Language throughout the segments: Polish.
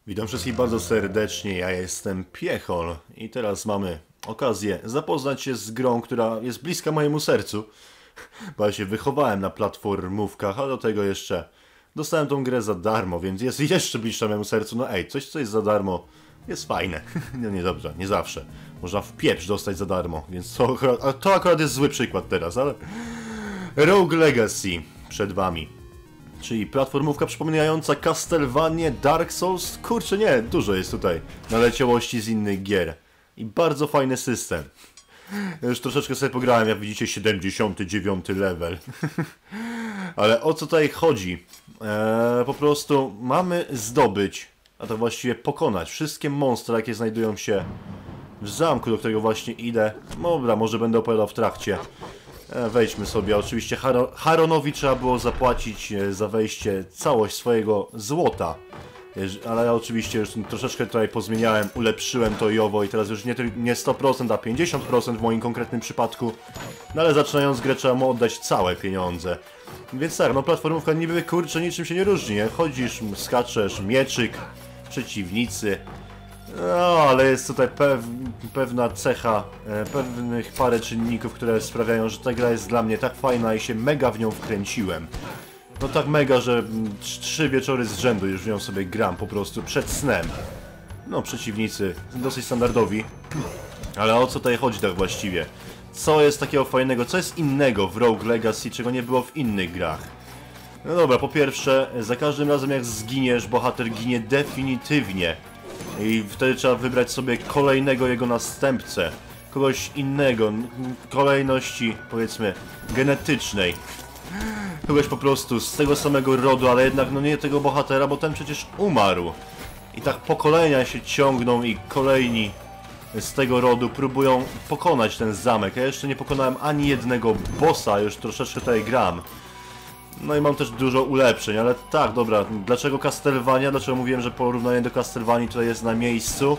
Witam wszystkich bardzo serdecznie, ja jestem Piechol i teraz mamy okazję zapoznać się z grą, która jest bliska mojemu sercu, bo ja się wychowałem na platformówkach, a do tego jeszcze dostałem tą grę za darmo, więc jest jeszcze bliższa mojemu sercu. No ej, coś co jest za darmo jest fajne. No nie dobrze, nie zawsze. Można w pieprz dostać za darmo, więc to akurat jest zły przykład teraz, ale... Rogue Legacy przed wami. Czyli platformówka przypominająca Castlevania, Dark Souls. Kurczę, nie, dużo jest tutaj naleciałości z innych gier. I bardzo fajny system. Ja już troszeczkę sobie pograłem, jak widzicie, 79 level. Ale o co tutaj chodzi? Po prostu mamy zdobyć, a to właściwie pokonać wszystkie monstra, jakie znajdują się w zamku, do którego właśnie idę. Dobra, może będę opowiadał w trakcie. Wejdźmy sobie. Oczywiście Haronowi trzeba było zapłacić za wejście całość swojego złota. Ale ja oczywiście już troszeczkę tutaj pozmieniałem, ulepszyłem to i owo i teraz już nie 100%, a 50% w moim konkretnym przypadku. No ale zaczynając grę trzeba mu oddać całe pieniądze. Więc tak, no platformówka niby kurczę niczym się nie różni, nie? Chodzisz, skaczesz, mieczyk, przeciwnicy. No, ale jest tutaj pewna cecha, pewnych parę czynników, które sprawiają, że ta gra jest dla mnie tak fajna i się mega w nią wkręciłem. No tak mega, że 3 wieczory z rzędu już w nią sobie gram po prostu przed snem. No, przeciwnicy dosyć standardowi. Ale o co tutaj chodzi tak właściwie? Co jest takiego fajnego, co jest innego w Rogue Legacy, czego nie było w innych grach? No dobra, po pierwsze, za każdym razem jak zginiesz, bohater ginie definitywnie. I wtedy trzeba wybrać sobie kolejnego jego następcę. Kogoś innego, kolejności, powiedzmy, genetycznej. Kogoś po prostu z tego samego rodu, ale jednak no nie tego bohatera, bo ten przecież umarł. I tak pokolenia się ciągną i kolejni z tego rodu próbują pokonać ten zamek. Ja jeszcze nie pokonałem ani jednego bossa, już troszeczkę tutaj gram. No i mam też dużo ulepszeń, ale tak, dobra, dlaczego Castlevania? Dlaczego mówiłem, że porównanie do Castlevanii tutaj jest na miejscu?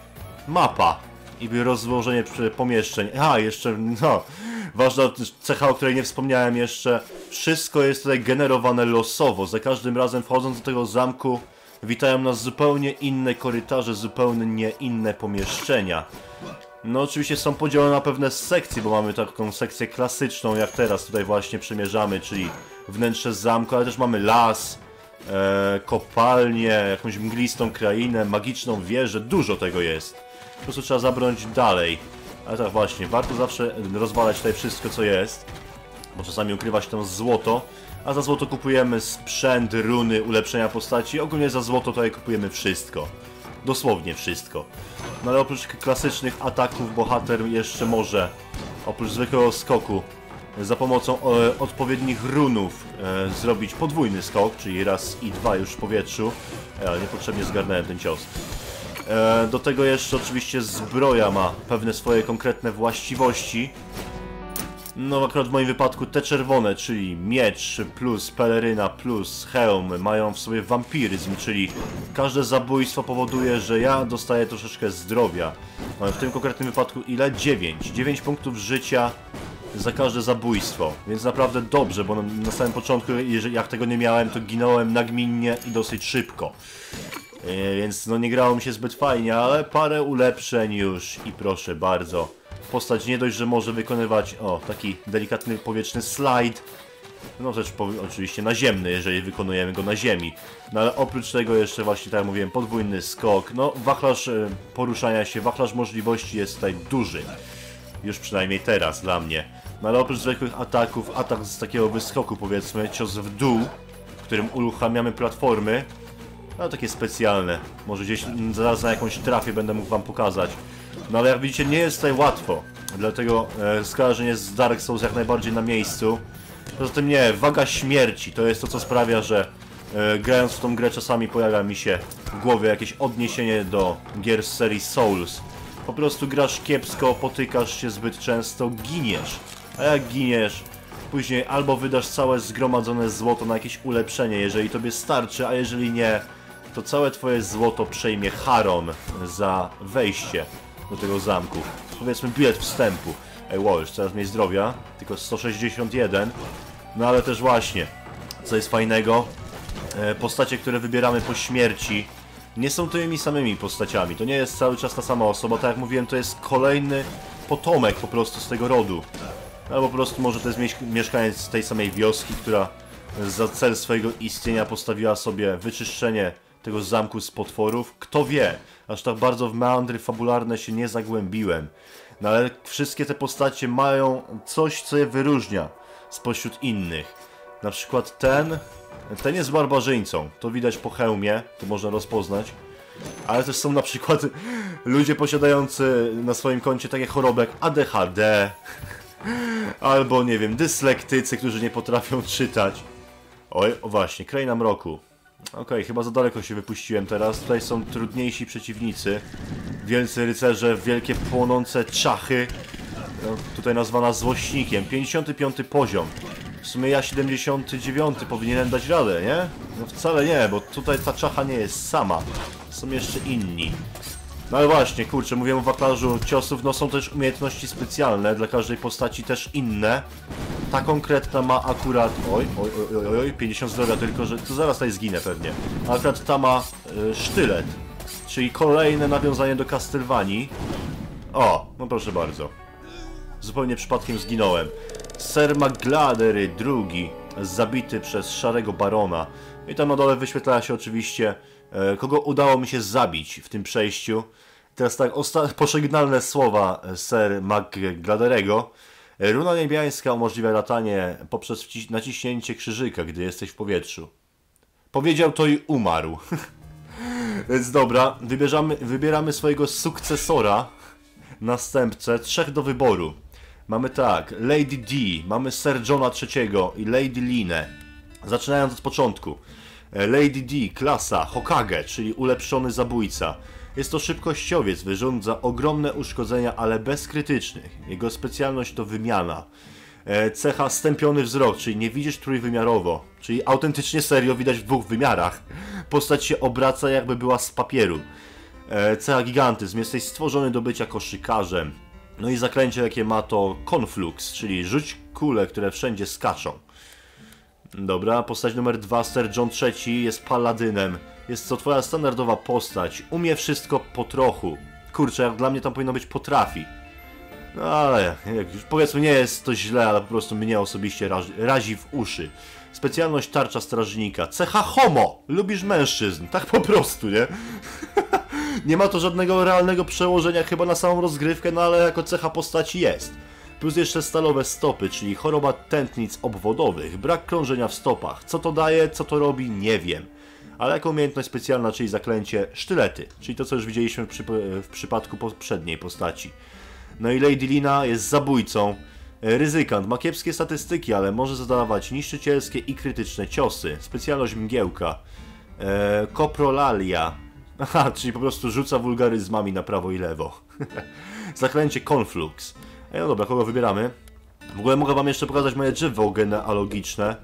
Mapa i rozłożenie pomieszczeń. A, jeszcze, no, ważna cecha, o której nie wspomniałem jeszcze. Wszystko jest tutaj generowane losowo. Za każdym razem wchodząc do tego zamku witają nas zupełnie inne korytarze, zupełnie inne pomieszczenia. No oczywiście są podzielone na pewne sekcje, bo mamy taką sekcję klasyczną, jak teraz tutaj właśnie przemierzamy, czyli wnętrze zamku, ale też mamy las, kopalnię, jakąś mglistą krainę, magiczną wieżę, dużo tego jest. Po prostu trzeba zabrnąć dalej. Ale tak właśnie, warto zawsze rozwalać tutaj wszystko co jest, bo czasami ukrywa się tam złoto, a za złoto kupujemy sprzęt, runy, ulepszenia postaci, ogólnie za złoto tutaj kupujemy wszystko. Dosłownie wszystko. No ale oprócz klasycznych ataków bohater jeszcze może, oprócz zwykłego skoku, za pomocą odpowiednich runów zrobić podwójny skok, czyli raz i dwa już w powietrzu. Ale niepotrzebnie zgarnąłem ten cios. Do tego jeszcze oczywiście zbroja ma pewne swoje konkretne właściwości. No akurat w moim wypadku te czerwone, czyli miecz plus peleryna plus hełm mają w sobie wampiryzm, czyli każde zabójstwo powoduje, że ja dostaję troszeczkę zdrowia. Mam w tym konkretnym wypadku ile? 9. 9 punktów życia za każde zabójstwo, więc naprawdę dobrze, bo na samym początku, jak tego nie miałem, to ginąłem nagminnie i dosyć szybko. Więc no nie grało mi się zbyt fajnie, ale parę ulepszeń już i proszę bardzo. Postać nie dość, że może wykonywać, o, taki delikatny powietrzny slajd. No też oczywiście naziemny, jeżeli wykonujemy go na ziemi. No ale oprócz tego jeszcze właśnie, tak jak mówiłem, podwójny skok. No wachlarz poruszania się, wachlarz możliwości jest tutaj duży. Już przynajmniej teraz dla mnie. No ale oprócz zwykłych ataków, atak z takiego wyskoku powiedzmy, cios w dół, w którym uruchamiamy platformy. No takie specjalne. Może gdzieś zaraz na jakąś trafię będę mógł wam pokazać. No ale jak widzicie nie jest tutaj łatwo. Dlatego skojarzenie z Dark Souls jak najbardziej na miejscu. Poza tym nie, waga śmierci to jest to co sprawia, że grając w tą grę czasami pojawia mi się w głowie jakieś odniesienie do gier z serii Souls. Po prostu grasz kiepsko, potykasz się zbyt często, giniesz. A jak giniesz, później albo wydasz całe zgromadzone złoto na jakieś ulepszenie, jeżeli tobie starczy, a jeżeli nie, to całe twoje złoto przejmie Haron za wejście do tego zamku. Powiedzmy bilet wstępu. Ej, wow, już coraz mniej zdrowia, tylko 161. No ale też właśnie, co jest fajnego, postacie, które wybieramy po śmierci, nie są tymi samymi postaciami. To nie jest cały czas ta sama osoba, tak jak mówiłem, to jest kolejny potomek po prostu z tego rodu. Albo po prostu może to jest mieszkaniec tej samej wioski, która za cel swojego istnienia postawiła sobie wyczyszczenie tego zamku z potworów. Kto wie, aż tak bardzo w meandry fabularne się nie zagłębiłem. No ale wszystkie te postacie mają coś, co je wyróżnia spośród innych. Na przykład ten jest barbarzyńcą, to widać po hełmie, to można rozpoznać. Ale też są na przykład ludzie posiadający na swoim koncie takie choroby jak ADHD, albo nie wiem, dyslektycy, którzy nie potrafią czytać. Oj, o właśnie, Kraina Mroku. Okej, chyba za daleko się wypuściłem teraz. Tutaj są trudniejsi przeciwnicy. Wielcy rycerze, wielkie płonące czachy. No, tutaj nazwana złośnikiem. 55 poziom. W sumie ja 79 powinienem dać radę, nie? No wcale nie, bo tutaj ta czacha nie jest sama. Są jeszcze inni. No ale właśnie, kurczę, mówiłem o wachlarzu ciosów, no są też umiejętności specjalne, dla każdej postaci też inne. Ta konkretna ma akurat... Oj, 50 zdrowia, tylko że... To zaraz tutaj zginę pewnie. A akurat ta ma sztylet. Czyli kolejne nawiązanie do Castlevanii. O, no proszę bardzo. Zupełnie przypadkiem zginąłem. Ser Magladery II, zabity przez Szarego Barona. I tam na dole wyświetla się oczywiście, kogo udało mi się zabić w tym przejściu. Teraz tak, pożegnalne słowa Ser Magladerego. Runa niebiańska umożliwia latanie poprzez naciśnięcie krzyżyka, gdy jesteś w powietrzu. Powiedział to i umarł. Więc dobra, wybieramy swojego sukcesora, następcę, 3 do wyboru. Mamy tak, Lady D, mamy Sir Johna III i Lady Linę. Zaczynając od początku. Lady D, klasa Hokage, czyli ulepszony zabójca. Jest to szybkościowiec, wyrządza ogromne uszkodzenia, ale bez krytycznych. Jego specjalność to wymiana. Cecha stępiony wzrok, czyli nie widzisz trójwymiarowo. Czyli autentycznie serio widać w 2 wymiarach. Postać się obraca, jakby była z papieru. Cecha gigantyzm, jesteś stworzony do bycia koszykarzem. No i zaklęcie jakie ma to Conflux, czyli rzuć kule, które wszędzie skaczą. Dobra, postać numer 2, Sir John III jest paladynem. Jest to twoja standardowa postać. Umie wszystko po trochu. Kurczę, jak dla mnie tam powinno być potrafi. No ale, jak już powiedzmy, nie jest to źle, ale po prostu mnie osobiście razi w uszy. Specjalność tarcza strażnika. Cecha homo! Lubisz mężczyzn. Tak po prostu, nie? Nie ma to żadnego realnego przełożenia chyba na samą rozgrywkę, no ale jako cecha postaci jest. Plus jeszcze stalowe stopy, czyli choroba tętnic obwodowych, brak krążenia w stopach. Co to daje, co to robi, nie wiem. Ale jako umiejętność specjalna, czyli zaklęcie, sztylety, czyli to co już widzieliśmy w przypadku poprzedniej postaci. No i Lady Lina jest zabójcą. Ryzykant, ma kiepskie statystyki, ale może zadawać niszczycielskie i krytyczne ciosy. Specjalność mgiełka. Koprolalia. Aha, czyli po prostu rzuca wulgaryzmami na prawo i lewo. Zaklęcie Conflux. No dobra, kogo wybieramy? W ogóle mogę wam jeszcze pokazać moje drzewo genealogiczne.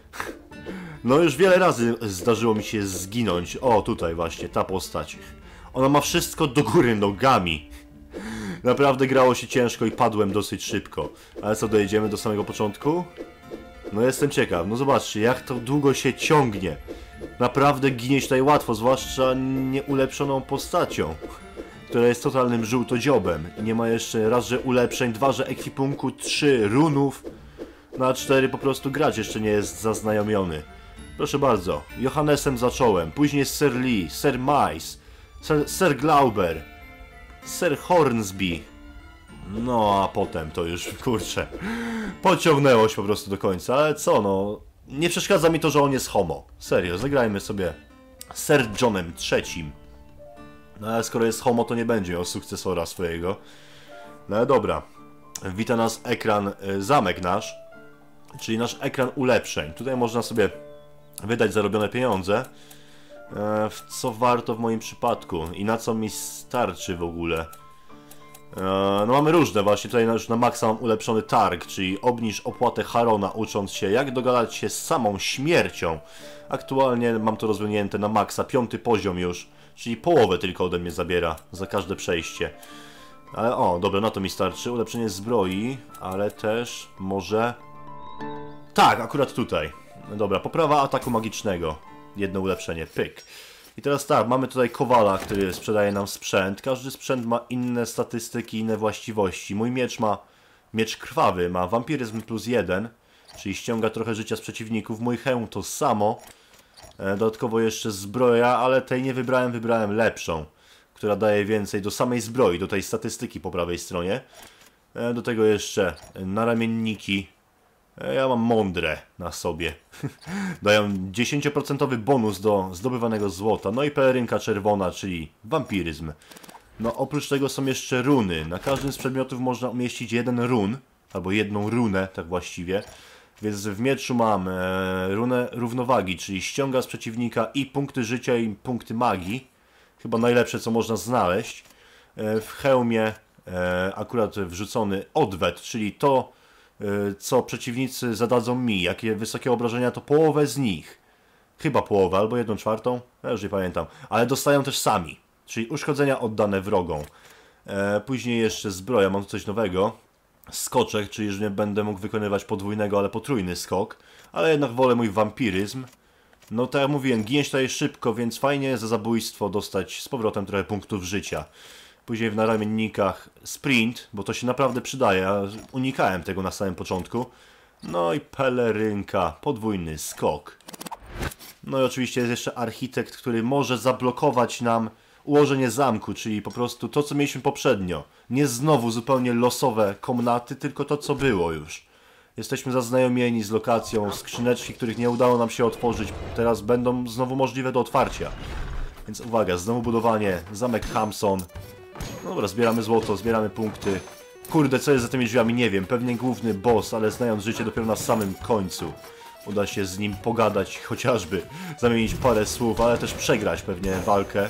No już wiele razy zdarzyło mi się zginąć. O, tutaj właśnie, ta postać. Ona ma wszystko do góry nogami. Naprawdę grało się ciężko i padłem dosyć szybko. Ale co, dojedziemy do samego początku? No jestem ciekaw. No zobaczcie, jak to długo się ciągnie. Naprawdę ginie się tutaj łatwo, zwłaszcza nieulepszoną postacią, która jest totalnym żółtodziobem. I nie ma jeszcze raz, że ulepszeń, 2, że ekwipunku, 3 runów. No a 4 po prostu grać jeszcze nie jest zaznajomiony. Proszę bardzo, Johannesem zacząłem, później Sir Lee, Sir Mice, Sir Glauber, Sir Hornsby. No a potem to już, kurczę, pociągnęło się po prostu do końca, ale co no, nie przeszkadza mi to, że on jest homo. Serio, zagrajmy sobie Sir Johnem III. No ale skoro jest homo, to nie będzie miał sukcesora swojego. No ale dobra, wita nas ekran, zamek nasz, czyli nasz ekran ulepszeń. Tutaj można sobie wydać zarobione pieniądze, w co warto w moim przypadku i na co mi starczy w ogóle. No mamy różne właśnie, tutaj już na maksa mam ulepszony targ, czyli obniż opłatę Harona, ucząc się jak dogadać się z samą śmiercią. Aktualnie mam to rozwinięte na maksa, 5. poziom już, czyli połowę tylko ode mnie zabiera za każde przejście. Ale o, dobra, na to mi starczy, ulepszenie zbroi, ale też może... Tak, akurat tutaj. Dobra, poprawa ataku magicznego. Jedno ulepszenie, pyk. I teraz tak, mamy tutaj kowala, który sprzedaje nam sprzęt. Każdy sprzęt ma inne statystyki, inne właściwości. Mój miecz ma, miecz krwawy, ma wampiryzm +1, czyli ściąga trochę życia z przeciwników. Mój hełm to samo. Dodatkowo jeszcze zbroja, ale tej nie wybrałem, wybrałem lepszą, która daje więcej do samej zbroi, do tej statystyki po prawej stronie. Do tego jeszcze naramienniki. Ja mam mądre na sobie. Dają 10% bonus do zdobywanego złota. No i pelerynka czerwona, czyli wampiryzm. No oprócz tego są jeszcze runy. Na każdym z przedmiotów można umieścić jeden run, albo jedną runę, tak właściwie. Więc w mieczu mam runę równowagi, czyli ściąga z przeciwnika i punkty życia, i punkty magii. Chyba najlepsze, co można znaleźć. W hełmie akurat wrzucony odwet, czyli to, co przeciwnicy zadadzą mi. Jakie wysokie obrażenia, to połowę z nich. Chyba połowę, albo 1/4. Ja już nie pamiętam. Ale dostają też sami. Czyli uszkodzenia oddane wrogom. Później jeszcze zbroja, mam tu coś nowego. Skoczek, czyli już nie będę mógł wykonywać podwójnego, ale potrójny skok. Ale jednak wolę mój wampiryzm. No tak jak mówiłem, giniesz tutaj szybko, więc fajnie za zabójstwo dostać z powrotem trochę punktów życia. Później w naramiennikach sprint, bo to się naprawdę przydaje, ja unikałem tego na samym początku. No i pelerynka, podwójny skok. No i oczywiście jest jeszcze architekt, który może zablokować nam ułożenie zamku, czyli po prostu to, co mieliśmy poprzednio. Nie znowu zupełnie losowe komnaty, tylko to, co było już. Jesteśmy zaznajomieni z lokacją, skrzyneczki, których nie udało nam się otworzyć, teraz będą znowu możliwe do otwarcia. Więc uwaga, znowu budowanie, zamek Hamson. Dobra, zbieramy złoto, zbieramy punkty. Kurde, co jest za tymi drzwiami, nie wiem. Pewnie główny boss, ale znając życie dopiero na samym końcu uda się z nim pogadać, chociażby zamienić parę słów, ale też przegrać pewnie walkę.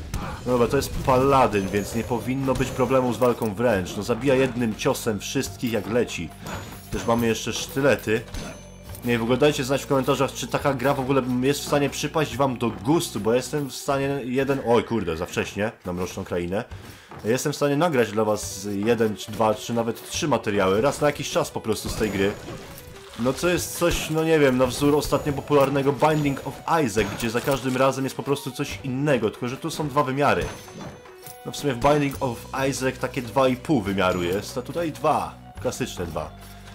No dobra, to jest paladyn, więc nie powinno być problemu z walką wręcz. No zabija jednym ciosem wszystkich jak leci. Też mamy jeszcze sztylety. Nie, w ogóle dajcie znać w komentarzach, czy taka gra w ogóle jest w stanie przypaść wam do gustu, bo jestem w stanie Oj kurde, za wcześnie na Mroczną Krainę. Jestem w stanie nagrać dla was 1, czy 2, czy nawet 3 materiały, raz na jakiś czas po prostu z tej gry. No to jest coś, no nie wiem, na wzór ostatnio popularnego Binding of Isaac, gdzie za każdym razem jest po prostu coś innego, tylko że tu są 2 wymiary. No w sumie w Binding of Isaac takie 2,5 wymiaru jest, a tutaj 2, klasyczne 2.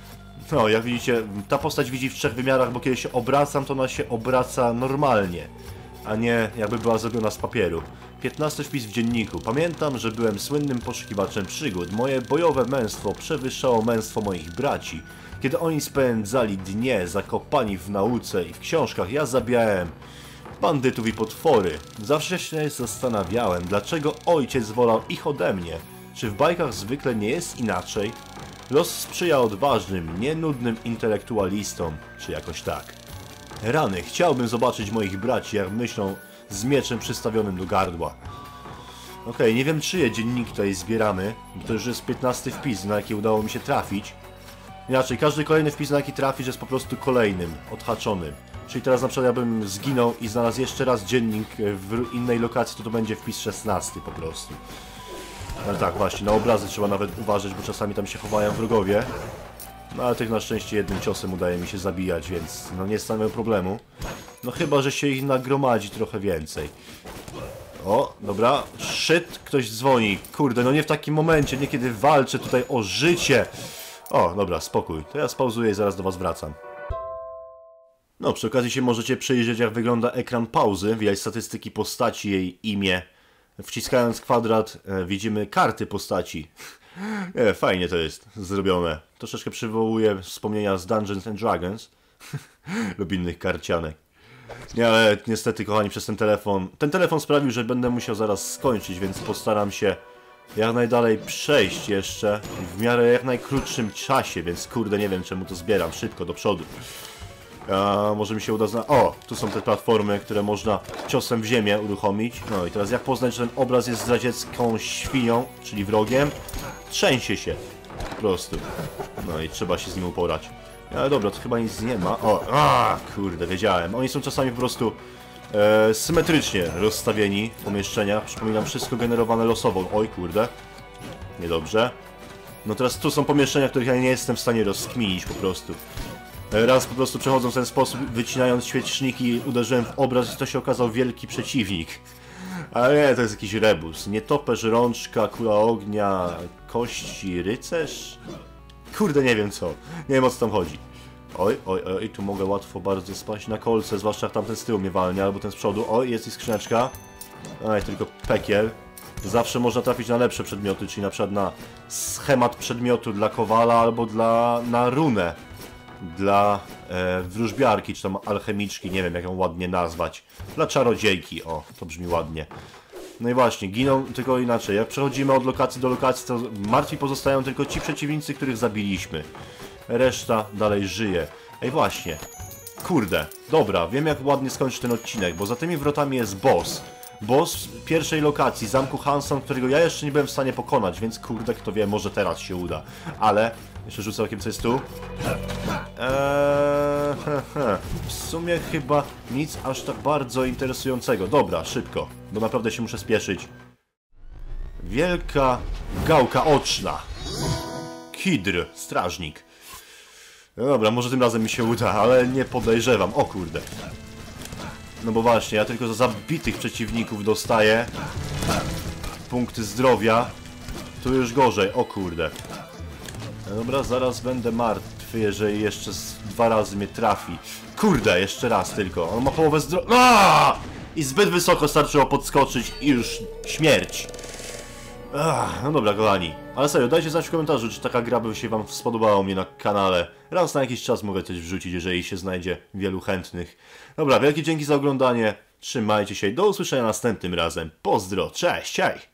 No, jak widzicie, ta postać widzi w 3 wymiarach, bo kiedy się obracam, to ona się obraca normalnie, a nie jakby była zrobiona z papieru. 15 wpis w dzienniku. Pamiętam, że byłem słynnym poszukiwaczem przygód. Moje bojowe męstwo przewyższało męstwo moich braci. Kiedy oni spędzali dnie zakopani w nauce i w książkach, ja zabijałem bandytów i potwory. Zawsze się zastanawiałem, dlaczego ojciec wolał ich ode mnie. Czy w bajkach zwykle nie jest inaczej? Los sprzyja odważnym, nienudnym intelektualistom, czy jakoś tak. Rany, chciałbym zobaczyć moich braci, jak myślą z mieczem przystawionym do gardła. Okej, nie wiem czyje dzienniki tutaj zbieramy, bo to już jest 15 wpis, na jaki udało mi się trafić. Inaczej, każdy kolejny wpis, na jaki trafisz, jest po prostu kolejnym, odhaczonym. Czyli teraz na przykład jakbym zginął i znalazł jeszcze raz dziennik w innej lokacji, to będzie wpis 16 po prostu. Ale tak, właśnie, na obrazy trzeba nawet uważać, bo czasami tam się chowają wrogowie. No ale tych na szczęście jednym ciosem udaje mi się zabijać, więc no nie stanowią problemu. No chyba, że się ich nagromadzi trochę więcej. O, dobra, shit, ktoś dzwoni. Kurde, no nie w takim momencie, nie kiedy walczę tutaj o życie. O, dobra, spokój. To ja spauzuję i zaraz do was wracam. No, przy okazji się możecie przyjrzeć, jak wygląda ekran pauzy. Widać statystyki postaci, jej imię. Wciskając kwadrat widzimy karty postaci. Nie, fajnie to jest zrobione. Troszeczkę przywołuje wspomnienia z Dungeons and Dragons lub innych karcianek. Nie, ale niestety, kochani, przez ten telefon sprawił, że będę musiał zaraz skończyć, więc postaram się jak najdalej przejść jeszcze w miarę jak najkrótszym czasie, więc kurde, nie wiem czemu to zbieram szybko do przodu. Może mi się uda znaleźć. O, tu są te platformy, które można ciosem w ziemię uruchomić. No i teraz jak poznać, że ten obraz jest zdradziecką świnią, czyli wrogiem? Trzęsie się. Po prostu. No i trzeba się z nim uporać. Ale dobra, to chyba nic nie ma. O, kurde, wiedziałem. Oni są czasami po prostu symetrycznie rozstawieni w pomieszczeniach. Przypominam, wszystko generowane losowo. Oj, kurde. Niedobrze. No teraz tu są pomieszczenia, których ja nie jestem w stanie rozkminić po prostu. Raz po prostu przechodząc w ten sposób, wycinając świeczniki, uderzyłem w obraz i to się okazał wielki przeciwnik. Ale nie, to jest jakiś rebus. Nietoperz, rączka, kula ognia, kości, rycerz? Kurde, nie wiem co. Nie wiem, o co tam chodzi. Oj, oj, oj, tu mogę łatwo bardzo spaść na kolce, zwłaszcza jak tamten z tyłu mnie walnie, albo ten z przodu. Oj, jest i skrzyneczka. Oj, tylko pekiel. Zawsze można trafić na lepsze przedmioty, czyli na przykład na schemat przedmiotu dla kowala, albo na runę. Dla wróżbiarki, czy tam alchemiczki, nie wiem jak ją ładnie nazwać. Dla czarodziejki, o, to brzmi ładnie. No i właśnie, giną tylko inaczej. Jak przechodzimy od lokacji do lokacji, to martwi pozostają tylko ci przeciwnicy, których zabiliśmy. Reszta dalej żyje. Ej, właśnie. Kurde, dobra, wiem jak ładnie skończyć ten odcinek, bo za tymi wrotami jest boss. Boss pierwszej lokacji, zamku Hanson, którego ja jeszcze nie byłem w stanie pokonać, więc kurde, kto wie, może teraz się uda. Ale, jeszcze rzucę okiem, co jest tu. W sumie chyba nic aż tak bardzo interesującego. Dobra, szybko, bo naprawdę się muszę spieszyć. Wielka gałka oczna. Hidr, strażnik. No dobra, może tym razem mi się uda, ale nie podejrzewam. O kurde. No bo właśnie, ja tylko za zabitych przeciwników dostaję punkty zdrowia. Tu już gorzej, o kurde. No dobra, zaraz będę martwy, jeżeli jeszcze 2 razy mnie trafi. Kurde, jeszcze raz tylko. On ma połowę zdrowia. I zbyt wysoko starczyło podskoczyć i już śmierć. No dobra, kochani. Ale serio, dajcie znać w komentarzu, czy taka gra by się wam spodobała u mnie na kanale. Raz na jakiś czas mogę coś wrzucić, jeżeli się znajdzie wielu chętnych. Dobra, wielkie dzięki za oglądanie. Trzymajcie się i do usłyszenia następnym razem. Pozdro, cześć, hej!